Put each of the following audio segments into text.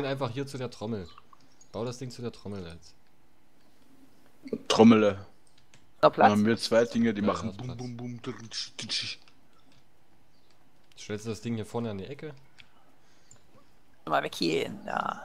den einfach hier zu der Trommel. Bau das Ding zu der Trommel jetzt. Trommele. Da Dann Platz. haben wir zwei Dinge, die Ja, machen hat bum Platz. bum bum. Stellst du das Ding hier vorne an die Ecke? Mal weg hier. Ja.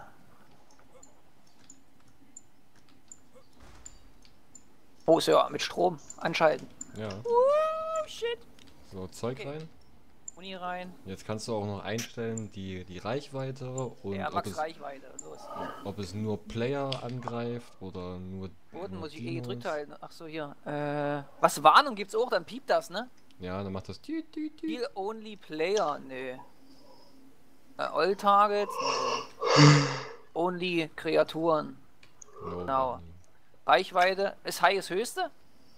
Oh, Sir, mit Strom anschalten. Ja. Shit. So, Zeug Okay. rein. Uni rein. Jetzt kannst du auch noch einstellen die Reichweite und Ja, ob, Max Reichweite. Los. es nur Player angreift oder nur. Boden nur muss ich Dinos. gedrückt halten. Ach so, hier. Was Warnung gibt's auch? Dann piept das, ne? Ja, dann macht das. Heal only player. Nö. All targets. Nö. Only Kreaturen. No, Genau. Reichweite. Ist High das höchste?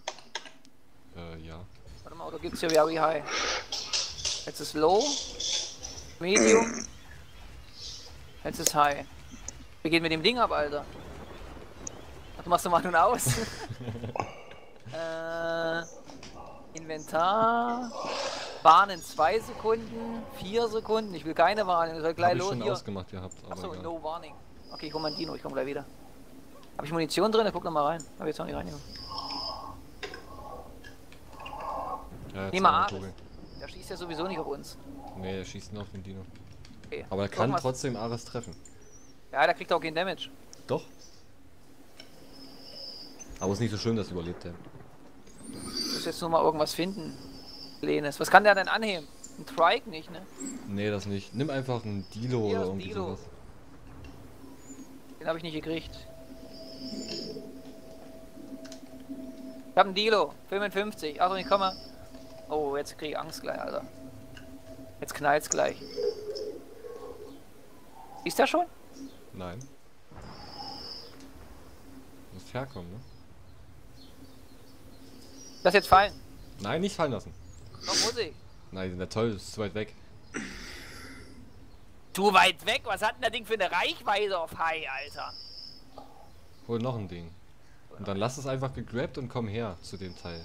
Ja. Warte mal, oder gibt's hier Very High? Jetzt ist Low. Medium. Jetzt ist High. Wir gehen mit dem Ding ab, Alter. Was machst du mal nun aus? Inventar. Warnen 2 Sekunden, 4 Sekunden. Ich will keine Warnung. Ich soll gleich Hab ich los schon hier. ausgemacht gehabt. Aber Achso, egal. no warning. Okay, ich hol mal ein Dino, ich komm gleich wieder. Hab ich Munition drin? Guck noch mal rein. Hab jetzt noch nicht reingekommen. Ja, jetzt Nehm mal eine Ares. Kugel. Der schießt ja sowieso nicht auf uns. Nee, er schießt nur auf den Dino. Okay. Aber er kann Irgendwas- trotzdem Ares treffen. Ja, der kriegt auch keinen Damage. Doch. Aber ist nicht so schön, dass überlebt er. Ich muss jetzt nur mal irgendwas finden. Lenes. Was kann der denn anheben? Ein Trike nicht, ne? Nee, das nicht. Nimm einfach einen Dilo Hier oder ist ein irgendwie Dilo. sowas. Den habe ich nicht gekriegt. Ich hab einen Dilo. 55. Achtung, ich komme. Oh, jetzt krieg ich Angst gleich, Alter. Jetzt knallt's gleich. Ist der schon? Nein. Muss herkommen, ne? Lass jetzt fallen. Nein, nicht fallen lassen. Doch, muss ich. Nein, der toll, ist zu weit weg. Du weit weg? Was hat denn der Ding für eine Reichweite auf High, Alter? Hol noch ein Ding. Und dann lass es einfach gegrabt und komm her zu dem Teil.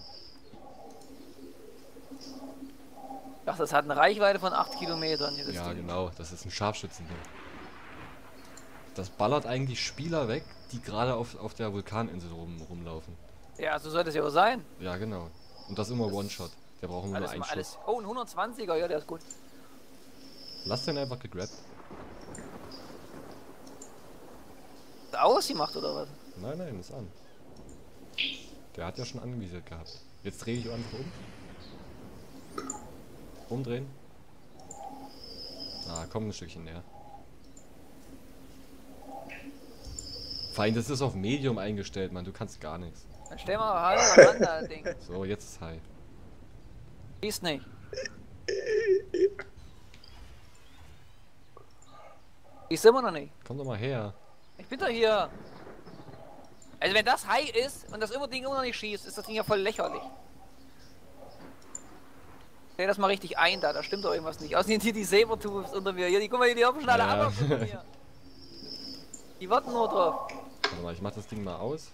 Ach, das hat eine Reichweite von 8 Kilometern. Dieses Ja, Ding. genau, das ist ein Scharfschützending. Das ballert eigentlich Spieler weg, die gerade auf der Vulkaninsel rumlaufen. Ja, so sollte es ja auch sein. Ja, genau. Und das immer One-Shot. Der braucht nur Alles, einen mal Schuss. alles. Oh, ein 120er, ja, der ist gut. Lass den einfach gegrabt. Ist ausgemacht oder was? Nein, nein, ist an. Der hat ja schon anvisiert gehabt. Jetzt drehe ich einfach um. Umdrehen. Ah, komm ein Stückchen näher. Vor allem, das ist auf Medium eingestellt, Mann. Du kannst gar nichts. Dann stell mal halber ran, das Ding. So, jetzt ist High. Schießt nicht. Schießt immer noch nicht. Komm doch mal her. Ich bin doch hier. Also wenn das High ist und das Ding immer noch nicht schießt, ist das Ding ja voll lächerlich. Stell das mal richtig ein da stimmt doch irgendwas nicht. Außerdem hier die Sabertooths unter mir. Hier, guck mal, hier, die hopfen alle Ja. ab von mir. Die warten nur drauf. Warte mal, ich mach das Ding mal aus.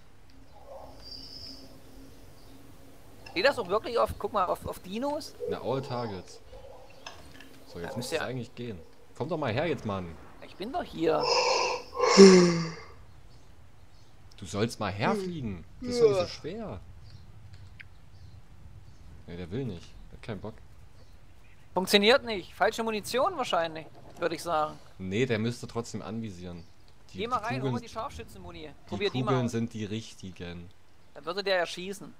Steht das auch wirklich auf, guck mal, auf Dinos? Na, All Targets. So, jetzt Ja, müsste es ja- eigentlich gehen. Komm doch mal her jetzt, Mann. Ich bin doch hier. Du sollst mal herfliegen. Das ist doch nicht so schwer. Ne, der will nicht. Der hat keinen Bock. Funktioniert nicht. Falsche Munition wahrscheinlich, würde ich sagen. Nee, der müsste trotzdem anvisieren. Geh mal rein, hol mal die Scharfschützenmuni. die Probier die mal Kugeln aus. sind die richtigen. Dann würde der ja schießen.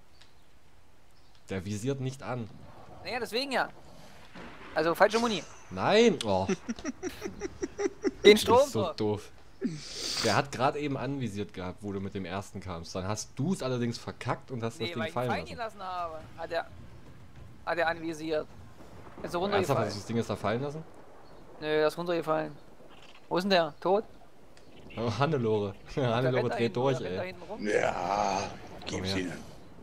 Der visiert nicht an. Naja, deswegen ja. Also falsche Muni. Nein! Oh, Den das Strom ist so doof. Der hat gerade eben anvisiert gehabt, wo du mit dem ersten kamst. Dann hast du es allerdings verkackt und hast Nee, das weil Ding ich fallen fallen lassen. gelassen habe. Hat er anvisiert. Ist er Ernsthaft, runtergefallen? hast du das Ding jetzt da fallen lassen? Nö, er ist runtergefallen. Wo ist denn der? Tot? Oh, Hannelore. Hannelore Der dreht durch, rennt da ey. hinten rum. Ja, Komm gib's her. ihnen.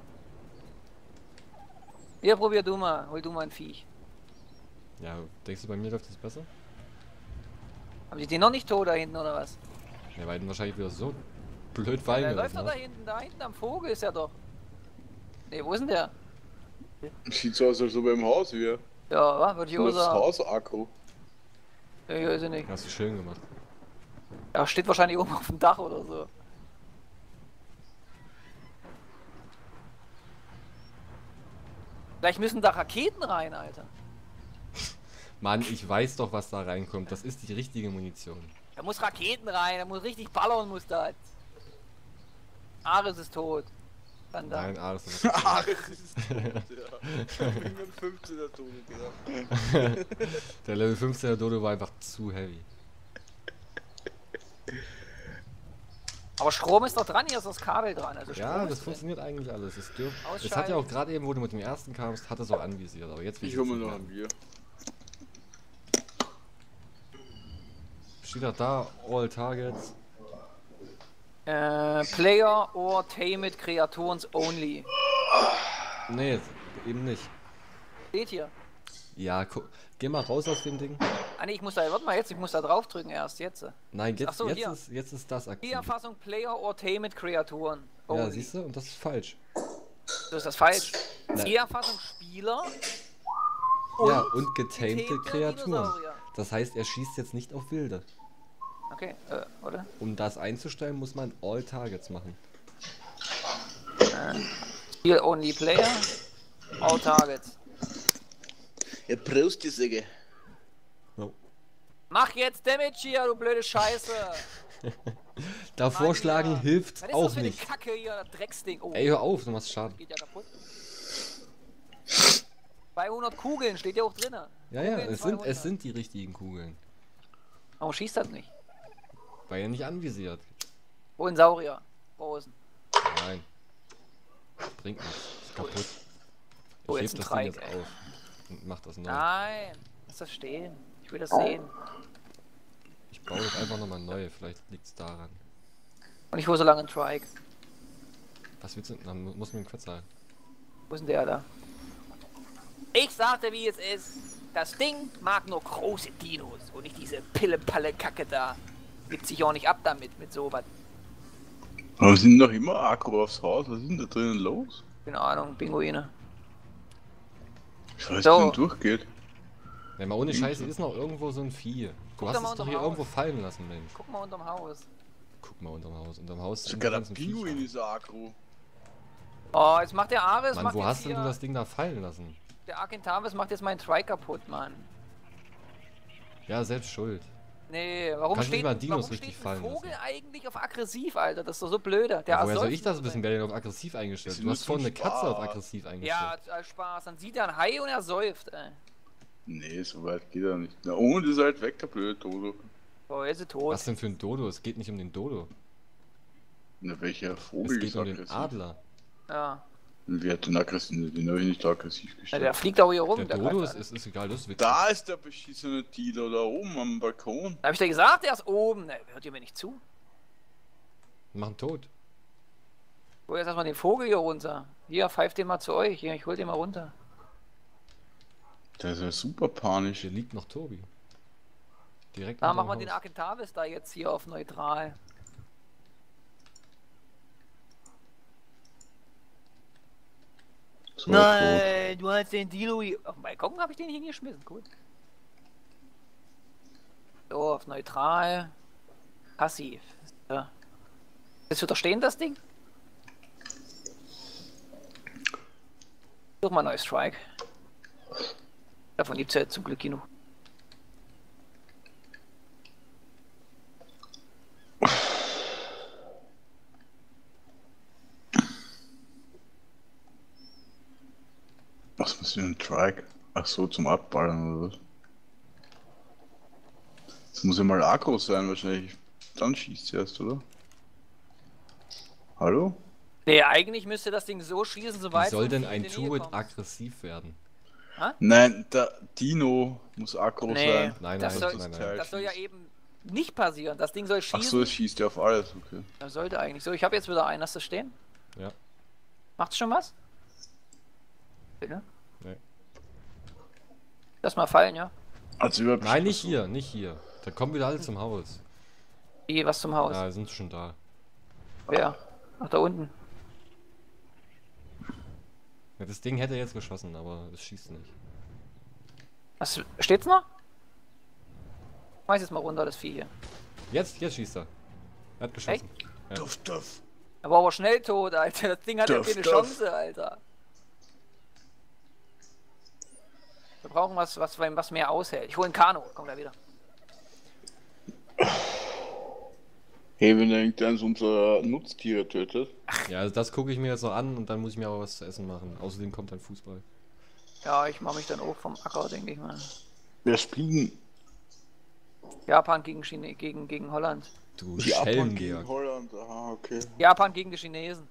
Hier, probier du mal. Hol du mal ein Viech. Ja, denkst du, bei mir läuft das besser? Haben sie den noch nicht tot da hinten oder was? Ja, weil du wahrscheinlich wieder so blöd fallen Der läuft gelassen doch da hinten am Vogel ist er doch. Ne, wo ist denn der? Sieht so aus, als ob er im Haus wäre. Ja, würde ich auch Das sagen. Haus-Akku. Ja, ich weiß nicht. Hast du schön gemacht. Er steht wahrscheinlich oben auf dem Dach oder so. Vielleicht müssen da Raketen rein, Alter. Mann, ich weiß doch, was da reinkommt. Das ist die richtige Munition. Da muss Raketen rein, da muss richtig ballern, muss da. Ares ist tot. Dann da. Nein, Ares ist Ach, das ist tot, ja. Mit 15er Tode, genau. Der Level 15er Dodo war einfach zu heavy. Aber Strom ist doch dran, hier ist das Kabel dran. Also Strom Ja, ist das drin. funktioniert eigentlich alles. Es hat Ausschalten. ja auch gerade eben, wo du mit dem ersten kamst, hat es auch anvisiert. Aber jetzt will Ich hol mir nicht noch mehr. ein Bier. Steht doch da, all targets. Player or Tamed Creatures only. Nee, eben nicht. Steht hier. Ja, geh mal raus aus dem Ding. Ah ne, ich muss da, warte mal jetzt, ich muss da drauf drücken erst, jetzt. Nein, Ach so, hier. jetzt ist das aktiv. Spielerfassung Player or Tamed Kreaturen. Ja, only. siehst du? Und das ist falsch. So ist das falsch. Nein. Spielerfassung Spieler. Ja, und getamte getamte Kreaturen. Dinosaurier. Das heißt, er schießt jetzt nicht auf Wilde. Okay, oder? Um das einzustellen, muss man all targets machen. Spiel only Player. All Targets. Ja, Prost, die Säge. No. Mach jetzt Damage hier, du blöde Scheiße. Da vorschlagen Mann, hilft was ist auch das für nicht. eine Kacke hier, Drecksding. Oh, Ey, hör auf, du machst Schaden. geht ja kaputt. 200 Kugeln, steht ja auch drin. Ja, ja, Kugeln es 200. sind die richtigen Kugeln. Warum schießt das nicht? Weil er nicht anvisiert. Wo ein Saurier? Rosen. Nein. Bringt nichts. Ist kaputt. Oh, Ich jetzt heb ein das Ding Dreieck, jetzt ey. auf. Und mach das neu. Nein, lass das stehen. Ich will das sehen. Ich baue das einfach nochmal neu. Vielleicht liegt's daran. Und ich hole so lange einen Trike. Was willst du? Dann muss man ihn kurz sagen. Wo ist denn der da? Ich sagte, wie es ist. Das Ding mag nur große Dinos und nicht diese Pille-Palle-Kacke da. Gibt sich auch nicht ab damit, mit sowas. Aber sind noch immer Akku aufs Haus? Was ist denn da drinnen los? Keine Ahnung, Pinguine. Ich weiß, So. wie es durchgeht. Ja, mal ohne Scheiße ist noch irgendwo so ein Vieh. Du Guck hast doch mal es doch unterm hier Haus. irgendwo fallen lassen, Mensch. Guck mal unterm Haus. Guck mal unterm Haus. Unterm Haus sind die Sogar der ganzen Pinguin Viecher. ist Akku. Oh, jetzt macht der Ares, Mann, macht wo jetzt hast denn hier, du das Ding da fallen lassen? der Argentavis macht jetzt meinen Trike kaputt, Mann. Ja, selbst schuld. Nee, warum Kannst nicht steht, mal Dinos warum richtig steht ein fallen Vogel lassen. eigentlich auf aggressiv, Alter? Das ist doch so blöde. Der Ja, woher soll ersäuft ich das nur wissen? Wer den auf aggressiv eingestellt? Ist Du nur hast vorhin zum eine Katze auf Spaß. aggressiv eingestellt. Ja, als Spaß. Dann sieht er ein Hai und er säuft, ey. Nee, so weit geht er nicht. Na, und ist halt weg, der blöde Dodo. Oh, jetzt ist er tot. Was denn für ein Dodo? Es geht nicht um den Dodo. Na, welcher Es Vogel geht ist um den aggressiv? Adler. Ja. Und wer hat den aggressiv? Den habe ich nicht aggressiv Ja, gestellt. der fliegt auch hier rum. Der greift Dodo alles. ist egal, das wird. Da ist der beschissene Tilo, da oben am Balkon. Da hab ich dir gesagt, der ist oben. Ne, hört ihr mir nicht zu? Machen tot. Hol jetzt erstmal den Vogel hier runter. Hier, pfeift den mal zu euch. Hier, ich hol den mal runter. Der ist ja super panisch. Hier liegt noch Tobi. Direkt Da unterm machen wir den Haus. Argentavis da jetzt hier auf neutral. So Nein, du hast den Dino hier. Auf dem Balkon habe ich den hingeschmissen. Gut. So, auf neutral. Passiv. Ja. Jetzt wird er stehen, das Ding? Such mal ein neues Strike. Davon gibt es ja zum Glück genug. Was muss ich denn Trike? Ach so, zum Abballern oder was? Das muss ja mal aggro sein wahrscheinlich. Dann schießt erst, oder? Hallo? Nee, eigentlich müsste das Ding so schießen, Wie soweit soll vom denn Vieh ein in die Nähe Tuit kommt. aggressiv werden? Nein, der Dino muss aggro Nee, sein. Nein, das, nein, soll, nein, nein. Teil das soll ja schießt. eben nicht passieren. Das Ding soll Ach schießen. so, es schießt ja auf alles, okay. Das sollte eigentlich so. Ich habe jetzt wieder einen. Hast du stehen? Ja. Macht's schon was? Bitte? Nee. Lass mal fallen, ja? Also überhaupt Nein, nicht hier, nicht hier. Da kommen wieder alle zum Haus. Wie, was zum Haus? Ja, sind schon da. Wer? Ach, da unten. Ja, das Ding hätte jetzt geschossen, aber es schießt nicht. Was, steht's noch? Schmeiß jetzt mal runter, das Vieh hier. Jetzt schießt er. Er hat geschossen. Ja. Duff, duff. Er war aber schnell tot, Alter. Das Ding hat ja Duff, keine duff. Chance, Alter. Wir brauchen was mehr aushält. Ich hole ein Kanu. Komm da wieder. Hey, wenn irgendeins unser Nutztiere tötet. Ja, also das gucke ich mir jetzt noch an und dann muss ich mir aber was zu essen machen. Außerdem kommt dann Fußball. Ja, ich mache mich dann auch vom Acker, denke ich mal. Wer spielt denn? Japan gegen Chine gegen Holland. Du Japan Schelm, gegen Georg. Holland. Aha, okay. Japan gegen die Chinesen.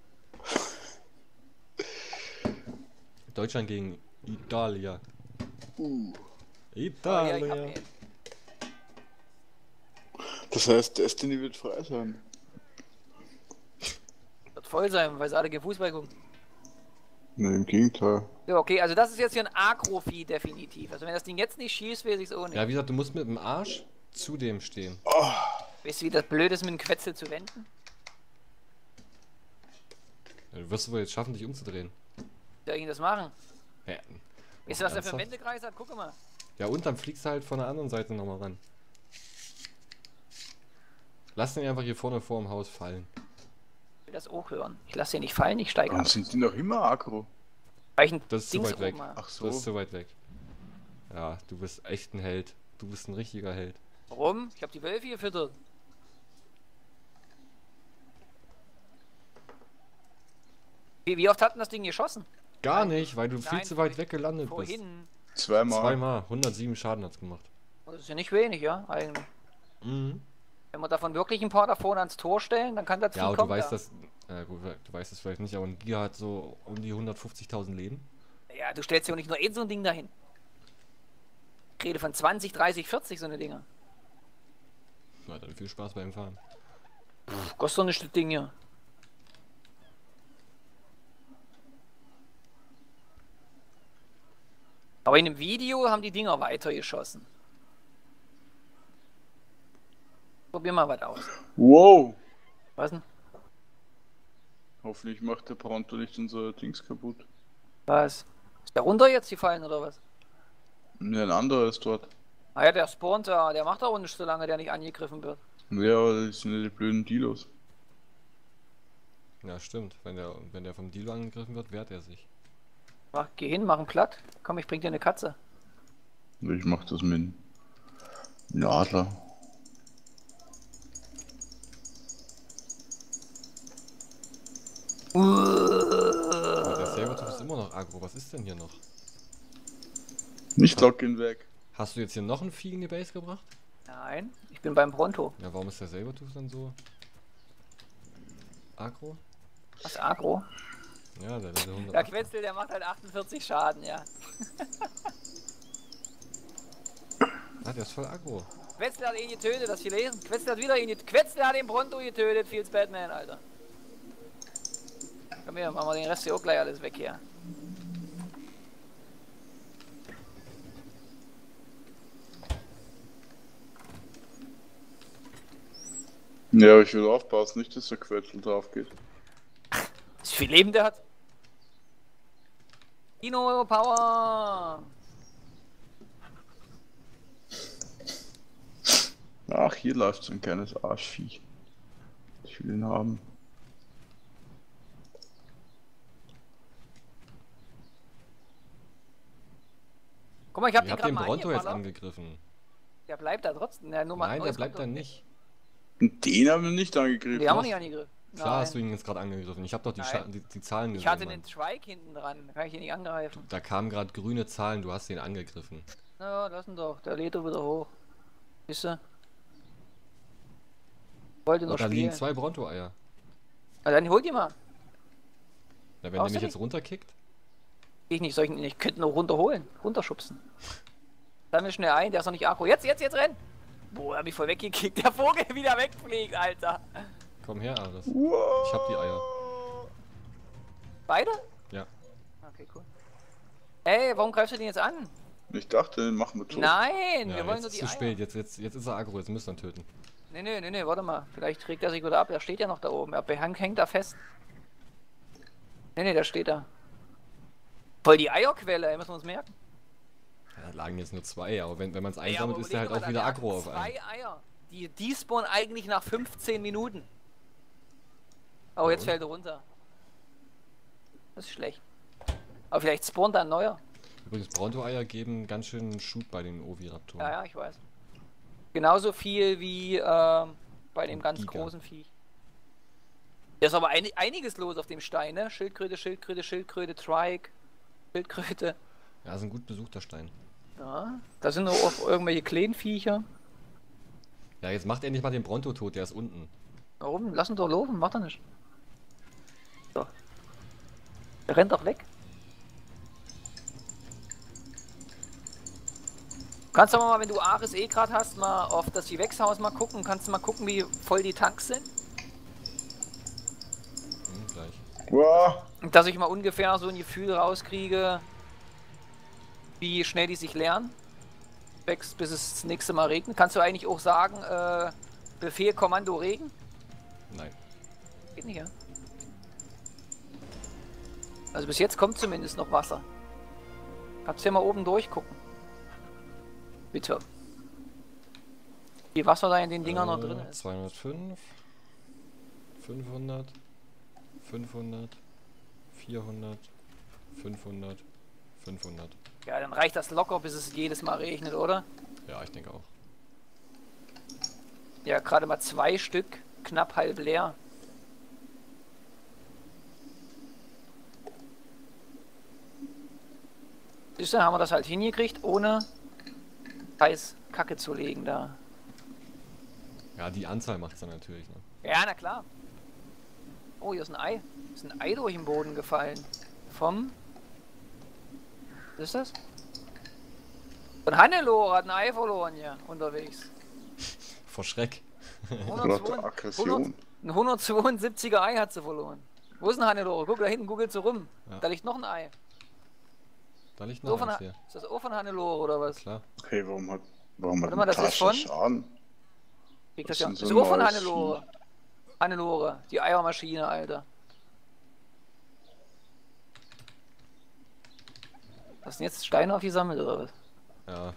Deutschland gegen Italia. Oh, ja, ich hab Italia. ihn. Das heißt, Destiny wird frei sein. Wird voll sein, weil sie alle Fußball gucken. Ne, im Gegenteil. Ja, okay, also das ist jetzt hier ein Agro-Vieh definitiv. Also wenn das Ding jetzt nicht schießt, weiß ich es auch nicht. Ja, wie gesagt, du musst mit dem Arsch zu dem stehen. Weißt du, wie das blöd ist, mit dem Quetzel zu wenden? Ja, du wirst aber jetzt schaffen, dich umzudrehen. Soll ich das machen? Ja, Weißt du, was der für einen ernsthaft? Wendekreis hat? Guck mal. Ja, und dann fliegst du halt von der anderen Seite nochmal ran. Lass den einfach hier vorne vor dem Haus fallen. Ich will das auch hören. Ich lasse den nicht fallen, ich steige Dann ab. sind die noch immer aggro. Weil ich ein Das ist zu Dings weit weg. oben habe. Ach so. Du bist zu weit weg. Ja, du bist echt ein Held. Du bist ein richtiger Held. Warum? Ich habe die Wölfe gefüttert. Wie oft hat denn das Ding geschossen? Gar nicht, weil du viel Nein, zu weit weg gelandet bist. Vorhin. Zweimal. Zweimal. 107 Schaden hat's gemacht. Das ist ja nicht wenig, ja, eigentlich. Mhm. Wenn wir davon wirklich ein paar da vorne ans Tor stellen, dann kann das Ja, Vieh und du kommen. weißt Da. das. Gut, du weißt das vielleicht nicht, aber ein Giga hat so um die 150.000 Leben. Ja, du stellst ja auch nicht nur so ein Ding dahin. Ich rede von 20, 30, 40 so eine Dinger. Na, dann viel Spaß beim Fahren. Kostet doch nicht das Ding hier. Aber in dem Video haben die Dinger weitergeschossen. Probier mal was aus. Wow. Was denn? Hoffentlich macht der Pronto nicht unser Dings kaputt. Was? Ist der runter jetzt gefallen oder was? Ne, ein anderer ist dort. Ah ja, der spawnt da. Der macht auch nicht, solange der nicht angegriffen wird. Ja, aber das sind ja die blöden Dilos. Ja, stimmt. Wenn der vom Dilo angegriffen wird, wehrt er sich. Geh hin, mach ihn platt. Komm, ich bring dir eine Katze. Ich mach das mit einem Adler. Aber der Sabertooth ist immer noch aggro. Was ist denn hier noch? Nicht lock ihn weg. Hast du jetzt hier noch ein Vieh in die Base gebracht? Nein, ich bin beim Pronto. Ja, warum ist der Sabertooth dann so aggro? Was, Agro? Ja, der Level 100. Der Quetzel, der macht halt 48 Schaden, ja. Ah, der ist voll aggro. Quetzel hat ihn getötet, das gelesen. Quetzel hat wieder ihn getötet. Quetzel hat den Pronto getötet, Fields Batman, Alter. Komm her, machen wir den Rest hier auch gleich alles weg hier. Ja, aber ich will aufpassen, nicht, dass der Quetzel drauf geht. Was viel Leben der hat. Dino Power! Ach, hier läuft so ein kleines Arschviech. Ich will ihn haben. Guck mal, ich hab Ihr den habt gerade den mal Bronto jetzt angeballert. angegriffen. Der bleibt da trotzdem. Der Nummer Nein, der bleibt dann nicht. Und den haben wir nicht angegriffen. Die haben wir nicht angegriffen. Klar hast du Nein. ihn jetzt gerade angegriffen. Ich habe doch die, Nein. die Zahlen Ich gesehen. hatte Mann. den Schweig hinten dran. Kann ich ihn nicht angreifen. Da kamen gerade grüne Zahlen, du hast ihn angegriffen. Na, lass ihn doch. Der lädt doch wieder hoch. Siehst du? Wollte noch Und da liegen spielen. 2 Bronto-Eier. Na, dann hol die mal. Na, wenn der Brauchst mich du jetzt runterkickt? Ich nicht, soll ich ihn nicht. Ich könnte ihn auch runterholen. Runterschubsen. Sammel schnell ein, der ist noch nicht aggro. Jetzt renn! Boah, er hat mich voll weggekickt. Der Vogel wieder wegfliegt, Alter. Komm her, Ares. Wow. Ich hab die Eier. Beide? Ja. Okay, cool. Ey, warum greifst du den jetzt an? Ich dachte, den machen wir tot. Nein, Ja, wir wollen jetzt nur ist die zu Eier. spät. Jetzt ist er aggro, jetzt müsst ihr ihn töten. Nee, warte mal. Vielleicht trägt er sich wieder ab. Er steht ja noch da oben. Er hängt da fest. Nee, da steht er. Voll die Eierquelle, ey, müssen wir uns merken. Ja, da lagen jetzt nur 2, aber wenn man es Ey, einsammelt, aber ist der halt überleg auch mal, wieder der hat aggro auf einen. 2 Eier. Die spawnen eigentlich nach 15 Minuten. Oh, jetzt Und? fällt er runter. Das ist schlecht. Aber vielleicht spawnt da ein neuer. Übrigens, Bronto-Eier geben ganz schön Schub bei den Oviraptoren. Ja, ja, ich weiß. Genauso viel wie bei dem ganz Giga. großen Viech. Da ist aber einiges los auf dem Stein, ne? Schildkröte, Schildkröte, Schildkröte, Trike, Schildkröte. Ja, ist ein gut besuchter Stein. Ja, da sind noch auch irgendwelche kleinen Viecher. Ja, jetzt macht endlich mal den Bronto tot, der ist unten. Warum? Lass ihn doch laufen, macht er nicht. So. Der rennt doch weg. Kannst du aber mal, wenn du Ares eh gerade hast, mal auf das Gewächshaus mal gucken. Kannst du mal gucken, wie voll die Tanks sind? Gleich. Wow. Und dass ich mal ungefähr so ein Gefühl rauskriege, wie schnell die sich leeren. Bis es das nächste Mal regnet. Kannst du eigentlich auch sagen, Befehl Kommando Regen? Nein. Geht nicht, ja? Also bis jetzt kommt zumindest noch Wasser. Kannst du ja mal oben durchgucken. Bitte. Wie Wasser da in den Dingern noch drin ist. 205, 500, 500, 400, 500, 500. Ja, dann reicht das locker, bis es jedes Mal regnet, oder? Ja, ich denke auch. Ja, gerade mal 2 Stück, knapp halb leer. Siehst du, haben wir das halt hingekriegt, ohne heiß Kacke zu legen da. Ja, die Anzahl macht es dann natürlich. Ne? Ja, na klar. Oh, hier ist ein Ei. Ist ein Ei durch den Boden gefallen. Vom... Was ist das? Von Hannelore hat ein Ei verloren hier unterwegs. Vor Schreck. 102 Aggression. ein 172er Ei hat sie verloren. Wo ist ein Hannelore? Guck da hinten, googelt sie rum. Ja. Da liegt noch ein Ei. Da liegt So noch von eins hier. ist das auch von Hannelore oder was? Klar. Okay, warum hat Warte mal, das ist Natascha von- Schaden? Kriegt Das das ja. sind so Ist auch von neues Hannelore. Hannelore, die Eiermaschine, Alter. Hast du denn jetzt Steine aufgesammelt oder was? Ja.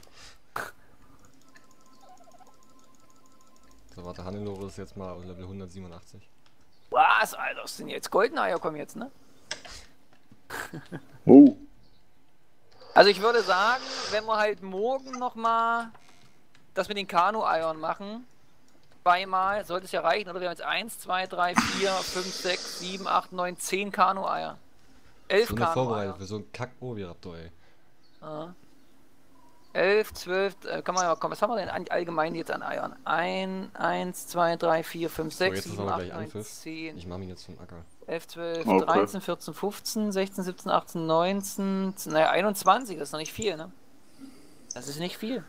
So, warte, Hannelore ist jetzt mal auf Level 187. Was, Alter? Das sind jetzt goldene Eier, kommen jetzt, ne? Oh. Also ich würde sagen, wenn wir halt morgen nochmal das mit den Kanu-Eiern machen, zweimal, sollte es ja reichen, oder? Wir haben jetzt 1, 2, 3, 4, 5, 6, 7, 8, 9, 10 Kanu-Eier. 11 So eine Kanu-Eier. Vorbereitung für so einen Kack-Oviraptor, ey. Ja. 11, 12, kann man ja, komm, was haben wir denn allgemein jetzt an Eiern? 1, 2, 3, 4, 5, So, 6, jetzt ist 7, aber 8, gleich 9, Anpfiff. 10, Ich mach mich jetzt vom Acker. 11, 12, Okay. 13, 14, 15, 16, 17, 18, 19, naja, 21, das ist noch nicht viel, ne? Das ist nicht viel.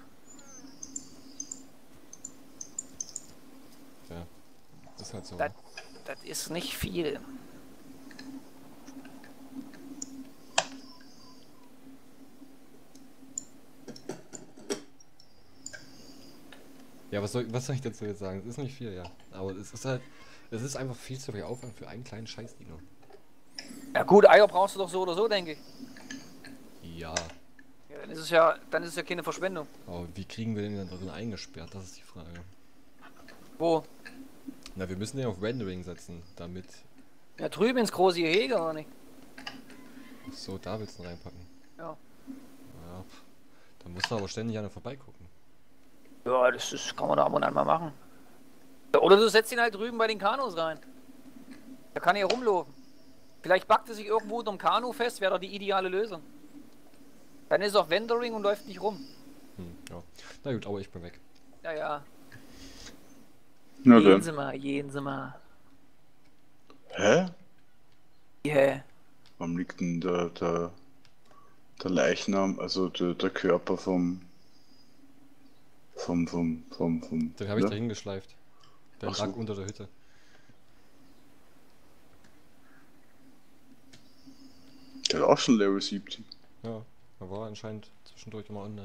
Ja. Ist halt so. Das ist nicht viel. Ja, was soll ich dazu jetzt sagen? Es ist nicht viel, ja. Aber es ist halt. Es ist einfach viel zu viel Aufwand für einen kleinen Scheißdiener. Ja gut, Eier brauchst du doch so oder so, denke ich. Ja. Ja, dann ist es ja keine Verschwendung. Aber wie kriegen wir den denn da drin eingesperrt? Das ist die Frage. Wo? Na, wir müssen den auf Rendering setzen, damit. Ja, drüben ins große Gehege, oder nicht? So, da willst du ihn reinpacken. Ja. Ja. Dann musst du aber ständig an vorbeigucken. Ja, kann man da ab und an mal machen. Ja, oder du setzt ihn halt drüben bei den Kanus rein. Da kann er rumlaufen. Vielleicht backt er sich irgendwo unterm Kanu fest, wäre doch die ideale Lösung. Dann ist es auch Vendoring und läuft nicht rum. Ja. Na gut, aber ich bin weg. Ja, ja. Na Gehen dann. Sie mal, gehen Sie mal. Hä? Yeah. Warum liegt denn der Leichnam, also der Körper vom Den habe ich ja? dahin geschleift. Der Ach so. lag unter der Hütte. Der hat auch schon Level 70. Ja, er war anscheinend zwischendurch immer online.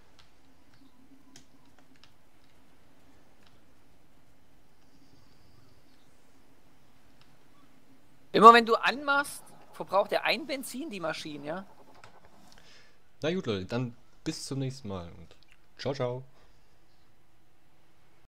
Immer wenn du anmachst, verbraucht er ein Benzin, die Maschine, ja? Na gut, Leute, dann bis zum nächsten Mal und ciao, ciao.